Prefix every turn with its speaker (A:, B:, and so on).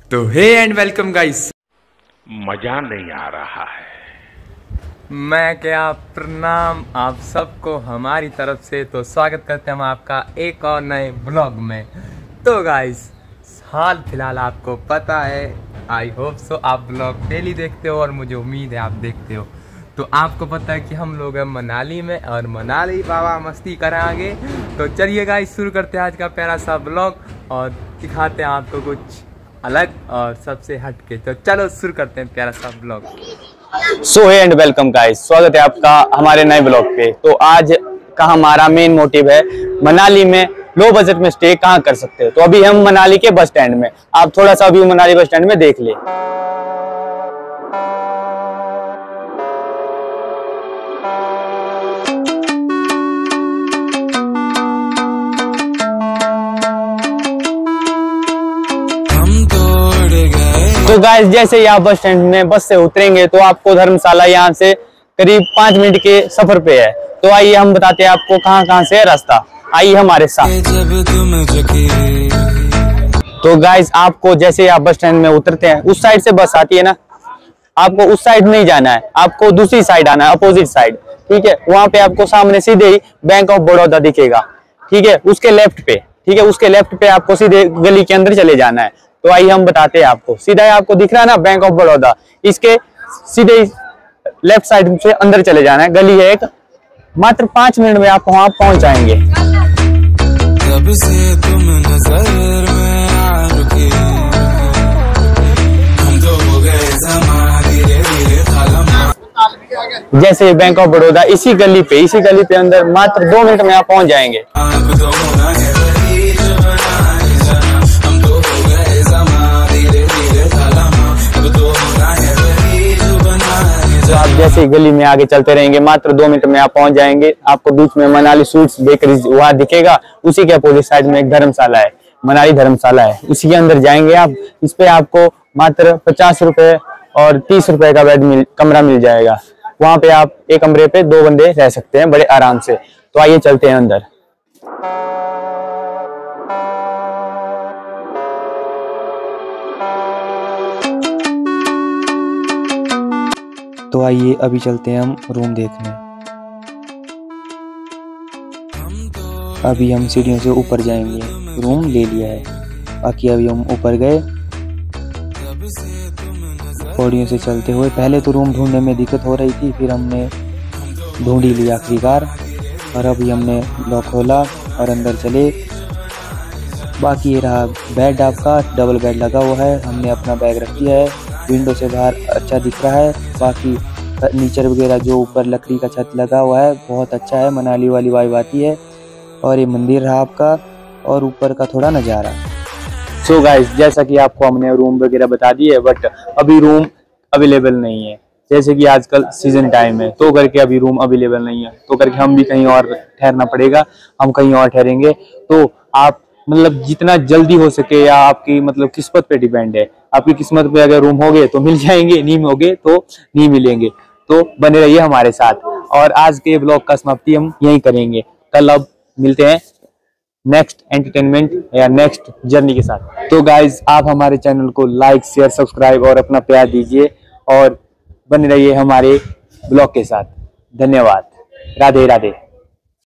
A: तो हे and welcome guys.
B: मजा नहीं आ रहा है।
A: मैं क्या प्रणाम आप सबको हमारी तरफ से। तो स्वागत करते हैं हम आपका एक और नए ब्लॉग में। तो गाइस हाल फिलहाल आपको पता है, आई होप सो आप ब्लॉग डेली देखते हो और मुझे उम्मीद है आप देखते हो। तो आपको पता है कि हम लोग हैं मनाली में और मनाली बाबा मस्ती कराएंगे। तो चलिए गाइस शुरू करते हैं आज का प्यारा सा ब्लॉग और दिखाते हैं आपको कुछ अलग और सबसे हटके। तो चलो शुरू करते हैं प्यारा सा blog.
C: So hey and welcome guys, स्वागत है आपका हमारे नए ब्लॉग पे। तो आज का हमारा मेन मोटिव है मनाली में लो बजट में स्टे कहाँ कर सकते हैं। तो अभी हम मनाली के बस स्टैंड में, आप थोड़ा सा व्यू मनाली बस स्टैंड में देख ले। तो गाइस जैसे ही आप बस स्टैंड में बस से उतरेंगे तो आपको धर्मशाला यहाँ से करीब 5 मिनट के सफर पे है। तो आइए हम बताते हैं आपको कहाँ से है रास्ता, आइए हमारे साथ। तो गाइस आपको जैसे ही आप बस स्टैंड में उतरते हैं, उस साइड से बस आती है ना, आपको उस साइड नहीं जाना है, आपको दूसरी साइड आना है, अपोजिट साइड। ठीक है, वहां पे आपको सामने सीधे ही बैंक ऑफ बड़ौदा दिखेगा। ठीक है, उसके लेफ्ट पे, ठीक है, उसके लेफ्ट पे आपको सीधे गली के अंदर चले जाना है। तो आइए हम बताते हैं आपको, सीधा आपको दिख रहा है ना बैंक ऑफ बड़ौदा, इसके सीधे लेफ्ट साइड से अंदर चले जाना है। गली है एक, मात्र 5 मिनट में आप वहां पहुंच जाएंगे।
D: जब से तुम नजर में आ रुके, हम तो हो गए ज़मां धीरे-धीरे खालम।
C: जैसे बैंक ऑफ बड़ौदा इसी गली पे अंदर मात्र 2 मिनट में आप पहुंच जाएंगे। तो आप जैसे ही गली में आगे चलते रहेंगे, मात्र 2 मिनट में आप पहुंच जाएंगे। आपको बीच में मनाली स्वीट्स बेकरी वहां दिखेगा, उसी के अपोजिट साइड में एक धर्मशाला है, मनाली धर्मशाला है, उसी के अंदर जाएंगे आप। इस पे आपको मात्र 50 रुपए और 30 रुपए का कमरा मिल जाएगा। वहां पे आप एक कमरे पे 2 बंदे रह सकते हैं बड़े आराम से। तो आइए चलते हैं अंदर। तो आइए अभी चलते हैं हम रूम देखने। अभी हम सीढ़ियों से ऊपर जाएंगे, रूम ले लिया है। बाकी अभी हम ऊपर गए, पौड़ियों से चलते हुए। पहले तो रूम ढूंढने में दिक्कत हो रही थी, फिर हमने ढूंढ ही लिया आखिरकार। और अभी हमने लॉक खोला और अंदर चले। बाकी ये रहा बेड, आपका डबल बेड लगा हुआ है, हमने अपना बैग रख दिया है। विंडो से बाहर अच्छा दिख रहा है। बाकी फर्नीचर वगैरह जो ऊपर लकड़ी का छत लगा हुआ है बहुत अच्छा है, मनाली वाली वाइब आती है। और ये मंदिर रहा आपका, और ऊपर का थोड़ा नज़ारा। सो गाइस जैसा कि आपको हमने रूम वगैरह बता दी है, बट अभी रूम अवेलेबल नहीं है। जैसे कि आजकल सीजन टाइम है, तो करके अभी रूम अवेलेबल नहीं है, तो करके हम भी कहीं और ठहरना पड़ेगा, हम कहीं और ठहरेंगे। तो आप मतलब जितना जल्दी हो सके, या आपकी मतलब किस्मत पे डिपेंड है। आपकी किस्मत पे अगर रूम हो गए तो मिल जाएंगे, नहीं होगे तो नहीं मिलेंगे। तो बने रहिए हमारे साथ। और आज के ब्लॉग का समाप्ति हम यहीं करेंगे। कल अब मिलते हैं नेक्स्ट एंटरटेनमेंट या नेक्स्ट जर्नी के साथ। तो गाइज आप हमारे चैनल को लाइक शेयर सब्सक्राइब और अपना प्यार दीजिए और बने रहिए हमारे ब्लॉग के साथ। धन्यवाद। राधे राधे।